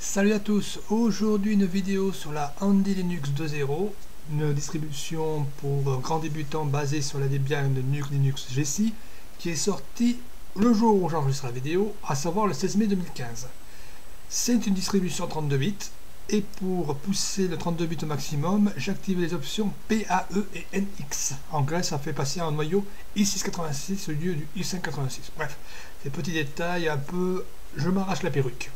Salut à tous, aujourd'hui une vidéo sur la Andy Linux 2.0, une distribution pour grands débutants basée sur la Debian de Nuke Linux GC qui est sortie le jour où j'enregistre la vidéo, à savoir le 16 mai 2015. C'est une distribution 32 bits et pour pousser le 32 bits au maximum, j'active les options PAE et NX. En clair, ça fait passer un noyau i686 au lieu du i586. Bref, ces petits détails un peu, je m'arrache la perruque.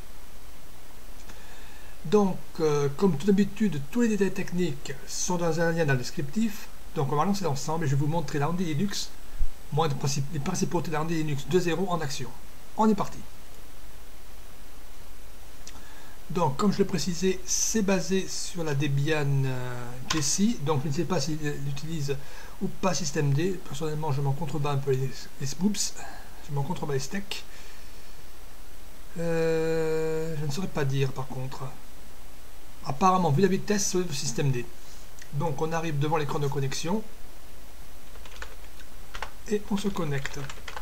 Donc, comme toute d'habitude, tous les détails techniques sont dans un lien dans le descriptif. Donc, on va lancer l'ensemble et je vais vous montrer la Andy Linux, les principautés de la Andy Linux 2.0 en action. On est parti. Donc, comme je l'ai précisé, c'est basé sur la Debian GC. Donc, je ne sais pas s'il utilise ou pas systemd. Personnellement, je m'en contrebats un peu les spoops. Je m'en contrebats les steaks. Je ne saurais pas dire par contre. Apparemment, vu la vitesse, c'est le systemd. Donc on arrive devant l'écran de connexion et on se connecte.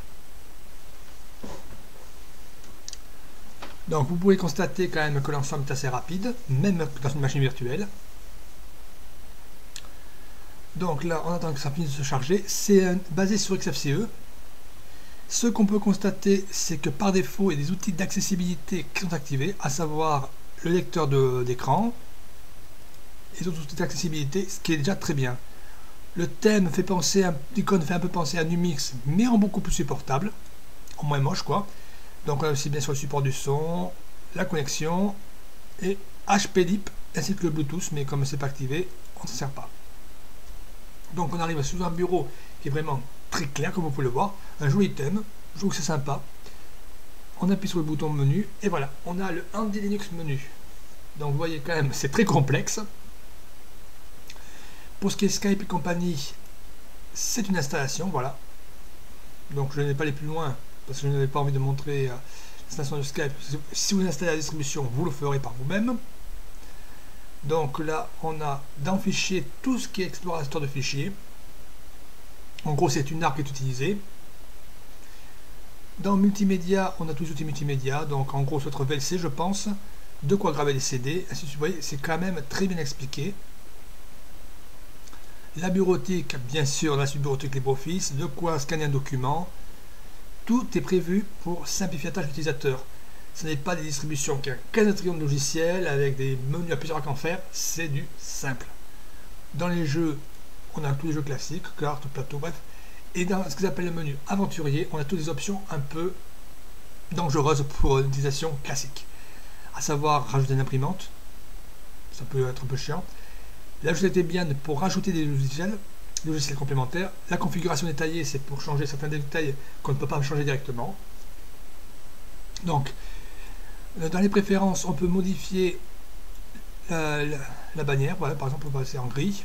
Donc vous pouvez constater quand même que l'ensemble est assez rapide, même dans une machine virtuelle. Donc là, on attend que ça finisse de se charger. C'est basé sur XFCE. Ce qu'on peut constater, c'est que par défaut, il y a des outils d'accessibilité qui sont activés, à savoir le lecteur d'écran et les autres outils d'accessibilité, ce qui est déjà très bien. Le thème fait penser, l'icône fait un peu penser à Numix, mais en beaucoup plus supportable, en moins moche quoi. Donc on a aussi bien sûr le support du son, la connexion et HPLIP ainsi que le Bluetooth, mais comme c'est pas activé, on ne s'en sert pas. Donc on arrive sous un bureau qui est vraiment très clair comme vous pouvez le voir, un joli thème, je trouve que c'est sympa. On appuie sur le bouton menu et voilà, on a le Andy Linux menu. Donc vous voyez quand même, c'est très complexe. Pour ce qui est Skype et compagnie, c'est une installation, voilà. Donc je n'ai pas aller plus loin parce que je n'avais pas envie de montrer l'installation de Skype. Si vous installez la distribution, vous le ferez par vous-même. Donc là, on a dans Fichier tout ce qui est explorateur de fichiers. En gros, c'est une arc qui est utilisée. Dans Multimédia, on a tous les outils multimédia. Donc en gros, notre VLC, je pense. De quoi graver les CD. Ainsi, vous voyez, c'est quand même très bien expliqué. La bureautique, bien sûr, la bureautique LibreOffice. De quoi scanner un document. Tout est prévu pour simplifier la tâche d'utilisateur. Ce n'est pas des distributions qui ont 15 trillions de logiciels avec des menus à plusieurs à en faire. C'est du simple. Dans les jeux, on a tous les jeux classiques, cartes, plateau, bref. Et dans ce qu'ils appellent le menu aventurier, on a toutes les options un peu dangereuses pour l'utilisation classique. À savoir rajouter une imprimante, ça peut être un peu chiant. L'ajouter Debian pour rajouter des logiciels complémentaires. La configuration détaillée, c'est pour changer certains détails qu'on ne peut pas changer directement. Donc, dans les préférences, on peut modifier la bannière. Voilà, par exemple, on va passer en gris.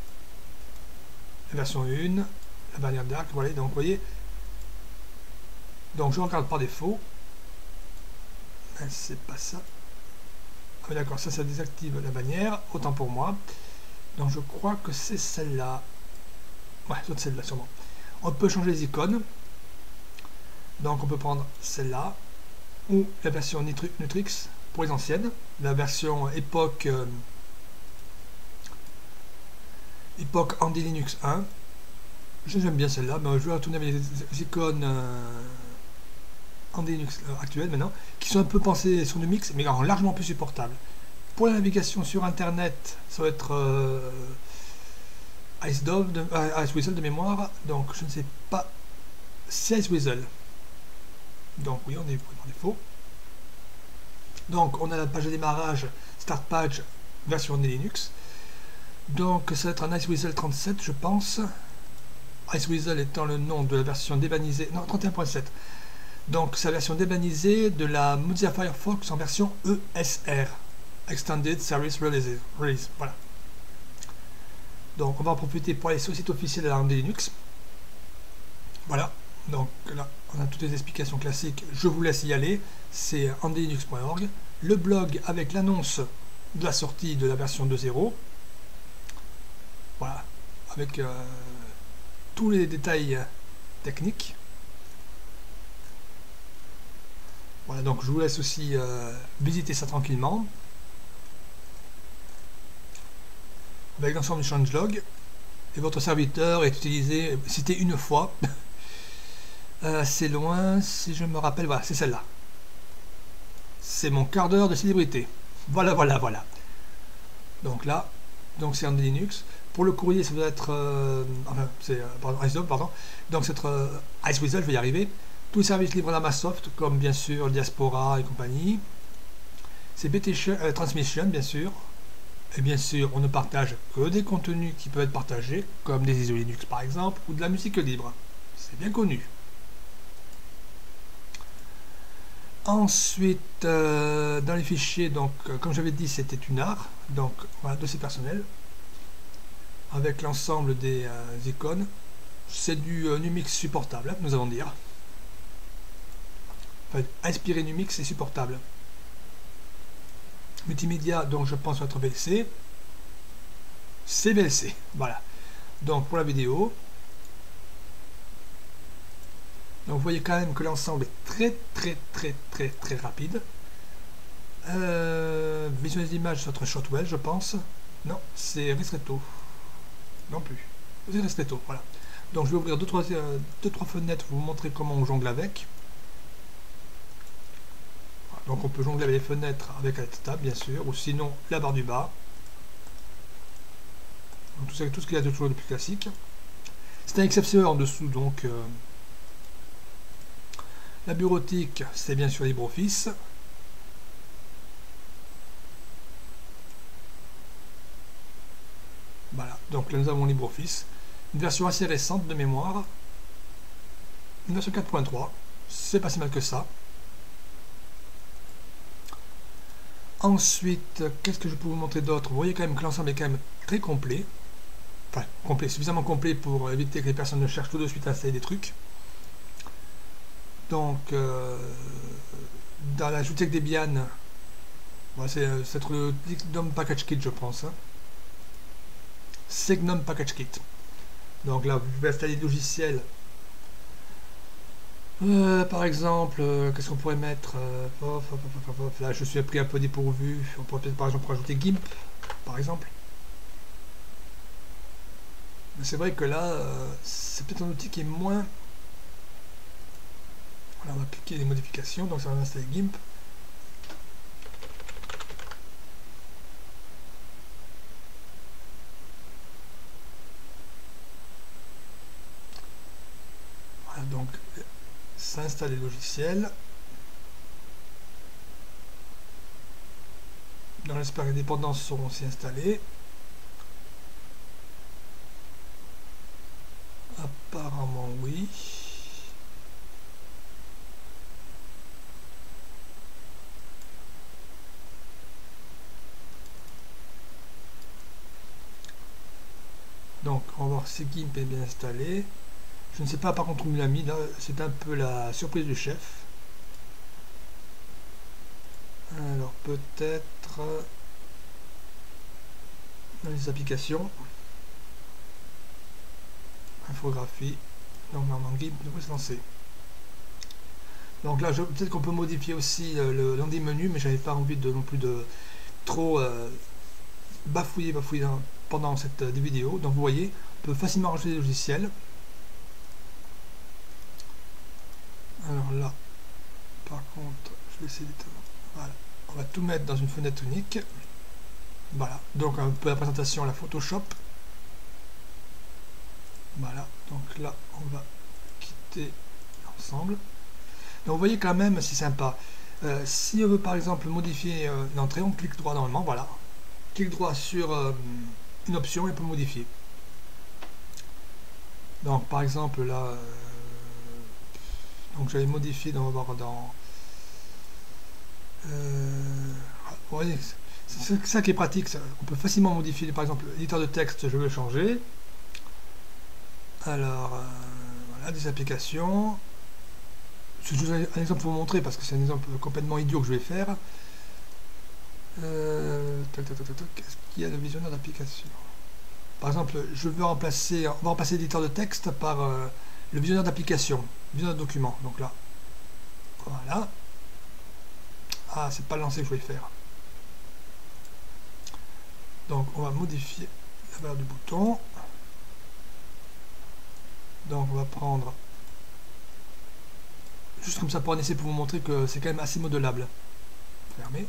La version 1, la bannière d'arc, voilà, donc vous voyez. Donc je regarde par défaut. C'est pas ça. Ah, d'accord, ça désactive la bannière, autant pour moi. Donc je crois que c'est celle-là. Ouais, c'est celle-là sûrement. On peut changer les icônes. Donc on peut prendre celle-là. Ou la version Nutrix pour les anciennes. La version époque Andy Linux 1. J'aime bien celle-là, mais je vais retourner avec les icônes Andy Linux actuelles maintenant, qui sont un peu pensées sur Numix, mais largement plus supportables. Pour la navigation sur Internet, ça va être Iceweasel de mémoire, donc je ne sais pas, c'est Iceweasel. Donc oui, on est par défaut. Donc on a la page de démarrage, Start Page, version Andy Linux. Donc ça va être un Iceweasel 37, je pense. Iceweasel étant le nom de la version débanisée, non 31.7. Donc c'est la version débanisée de la Mozilla Firefox en version ESR, Extended Service Release. Voilà. Donc on va en profiter pour aller sur le site officiel de la Andy Linux. Voilà. Donc là on a toutes les explications classiques. Je vous laisse y aller. C'est andylinux.org. Le blog avec l'annonce de la sortie de la version 2.0. Voilà. Avec tous les détails techniques. Voilà, donc je vous laisse aussi visiter ça tranquillement. Avec l'ensemble du changelog. Et votre serviteur est utilisé, cité une fois. C'est loin, si je me rappelle, voilà, c'est celle-là. C'est mon quart d'heure de célébrité. Voilà, voilà, voilà. Donc là, donc c'est en Linux. Pour le courrier, ça doit être... enfin, c'est... pardon, IceDog, pardon. Donc c'est Iceweasel, je vais y arriver. Tous les services libres d'Amasoft, comme bien sûr Diaspora et compagnie. C'est BT Transmission, bien sûr. Et bien sûr, on ne partage que des contenus qui peuvent être partagés, comme des ISO Linux par exemple, ou de la musique libre. C'est bien connu. Ensuite, dans les fichiers, donc, comme j'avais dit, c'était une art, donc voilà, dossier personnel, avec l'ensemble des icônes. C'est du Numix supportable, hein, nous allons dire. Enfin, inspiré Numix et supportable. Multimédia, donc je pense être VLC. C'est VLC, voilà. Donc pour la vidéo, donc vous voyez quand même que l'ensemble est très rapide. Visuel d'image, c'est notre Shotwell, je pense. Non, c'est Ristretto. Non plus. C'est Ristretto, voilà. Donc je vais ouvrir deux trois fenêtres pour vous montrer comment on jongle avec. Voilà, donc on peut jongler avec les fenêtres avec la table, bien sûr, ou sinon la barre du bas. Donc, tout ce qu'il y a de toujours le plus classique. C'est un XFCE en dessous, donc la bureautique, c'est bien sûr LibreOffice. Voilà, donc là nous avons LibreOffice. Une version assez récente de mémoire. Une version 4.3. C'est pas si mal que ça. Ensuite, qu'est-ce que je peux vous montrer d'autre? Vous voyez quand même que l'ensemble est quand même très complet. Enfin, complet, suffisamment complet pour éviter que les personnes ne cherchent tout de suite à installer des trucs. Donc, dans la bibliothèque Debian, voilà, c'est le Gnome Package Kit, je pense. Hein. C'est Gnome Package Kit. Donc là, vous pouvez installer des logiciels. Par exemple, qu'est-ce qu'on pourrait mettre là, je suis pris un peu dépourvu. On pourrait peut-être par exemple rajouter GIMP, par exemple. Mais c'est vrai que là, c'est peut-être un outil qui est moins... Voilà, on va cliquer les modifications, donc ça va installer GIMP. Voilà, donc ça installe les logiciels. Dans j'espère que les dépendances seront aussi installées. Apparemment oui. Donc on va voir si GIMP est bien installé. Je ne sais pas par contre où il l'a mis, là c'est un peu la surprise du chef. Alors peut-être dans les applications, infographie, donc normalement GIMP devrait se lancer. Donc là peut-être qu'on peut modifier aussi l'un des menus, mais j'avais pas envie non plus de trop bafouiller pendant cette vidéo. Donc vous voyez, on peut facilement rajouter des logiciels. Alors là, par contre, je vais essayer d'éteindre. Voilà, on va tout mettre dans une fenêtre unique. Voilà, donc un peu la présentation à la Photoshop. Voilà, donc là, on va quitter l'ensemble. Donc vous voyez quand même, c'est sympa. Si on veut par exemple modifier l'entrée, on clique droit normalement, voilà. Clique droit sur une option et on peut modifier. Donc par exemple là, donc j'avais modifié, on va voir dans... vous voyez, c'est ça qui est pratique, on peut facilement modifier, par exemple l'éditeur de texte, je veux le changer. Alors, voilà, des applications. C'est juste un exemple pour vous montrer, parce que c'est un exemple complètement idiot que je vais faire. Qu'est-ce qu'il y a de visionneur d'application? Par exemple, je veux remplacer, on va remplacer l'éditeur de texte par le visionneur d'application, visionneur de document. Donc là, voilà. Ah, c'est pas le lancer que je voulais faire. Donc on va modifier la valeur du bouton. Donc on va prendre juste comme ça pour en essayer pour vous montrer que c'est quand même assez modelable. Fermé.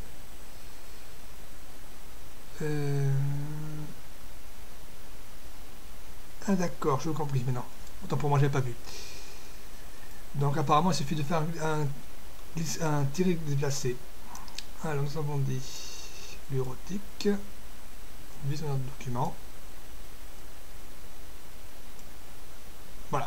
Ah d'accord, je compris maintenant. Autant pour moi, j'avais pas vu. Donc apparemment, il suffit de faire un tirer déplacé. Alors nous avons dit bureautique, visionneur de documents. Voilà.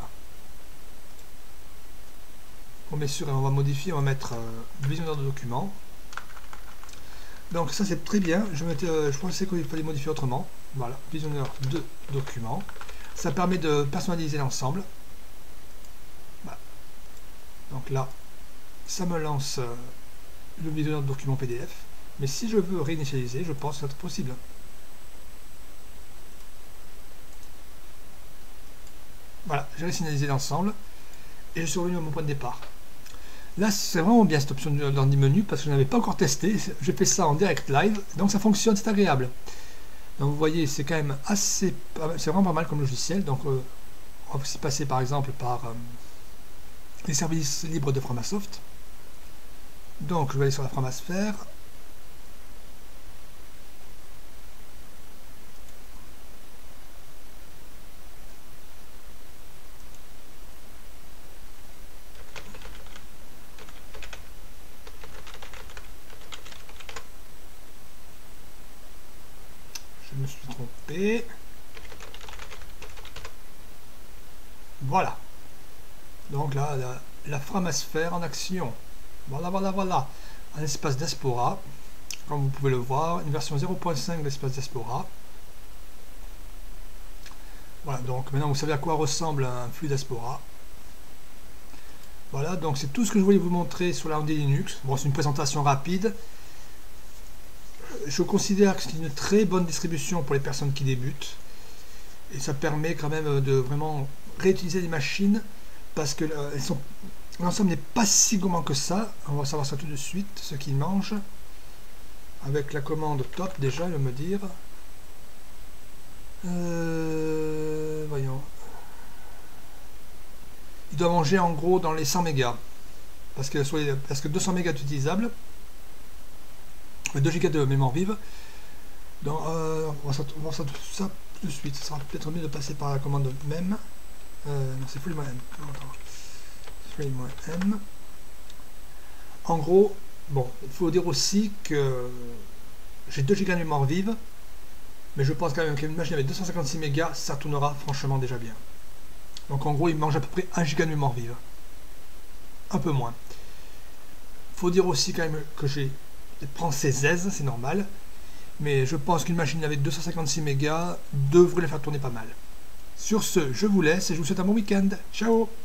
On met sur et on va modifier, on va mettre visionneur de documents. Donc ça c'est très bien. Je pensais qu'il fallait modifier autrement. Voilà, visionneur de documents. Ça permet de personnaliser l'ensemble. Voilà. Donc là, ça me lance le visionneur de documents PDF. Mais si je veux réinitialiser, je pense que c'est possible. Voilà, j'ai réinitialisé l'ensemble et je suis revenu à mon point de départ. Là, c'est vraiment bien cette option d'ordi menu parce que je n'avais pas encore testé. J'ai fait ça en direct live, donc ça fonctionne, c'est agréable. Donc vous voyez, c'est quand même assez... C'est vraiment pas mal comme logiciel. Donc on va aussi passer par exemple par les services libres de Framasoft. Donc je vais aller sur la Framasphère. Je me suis trompé. Voilà. Donc là, la Framasphère en action. Voilà, voilà, voilà. Un espace Diaspora. Comme vous pouvez le voir, une version 0.5 de l'espace Diaspora. Voilà, donc maintenant vous savez à quoi ressemble un flux Diaspora. Voilà, donc c'est tout ce que je voulais vous montrer sur la Andy Linux. Bon, c'est une présentation rapide. Je considère que c'est une très bonne distribution pour les personnes qui débutent. Et ça permet quand même de vraiment réutiliser les machines parce que l'ensemble n'est pas si gourmand que ça. On va savoir ça tout de suite, ce qu'il mange. Avec la commande top déjà, il va me dire. Voyons. Il doit manger en gros dans les 100 mégas. Parce que 200 mégas est utilisable. 2 Go de mémoire vive. Donc, on va voir ça tout de suite. Ce sera peut-être mieux de passer par la commande même. Non, c'est free-m. Free-m. En gros, bon, il faut dire aussi que j'ai 2 Go de mémoire vive. Mais je pense quand même qu'une machine avec 256 mégas, ça tournera franchement déjà bien. Donc en gros, il mange à peu près 1 Go de mémoire vive. Un peu moins. Il faut dire aussi quand même que prend ses aises, c'est normal. Mais je pense qu'une machine avec 256 mégas devrait les faire tourner pas mal. Sur ce, je vous laisse et je vous souhaite un bon week-end. Ciao!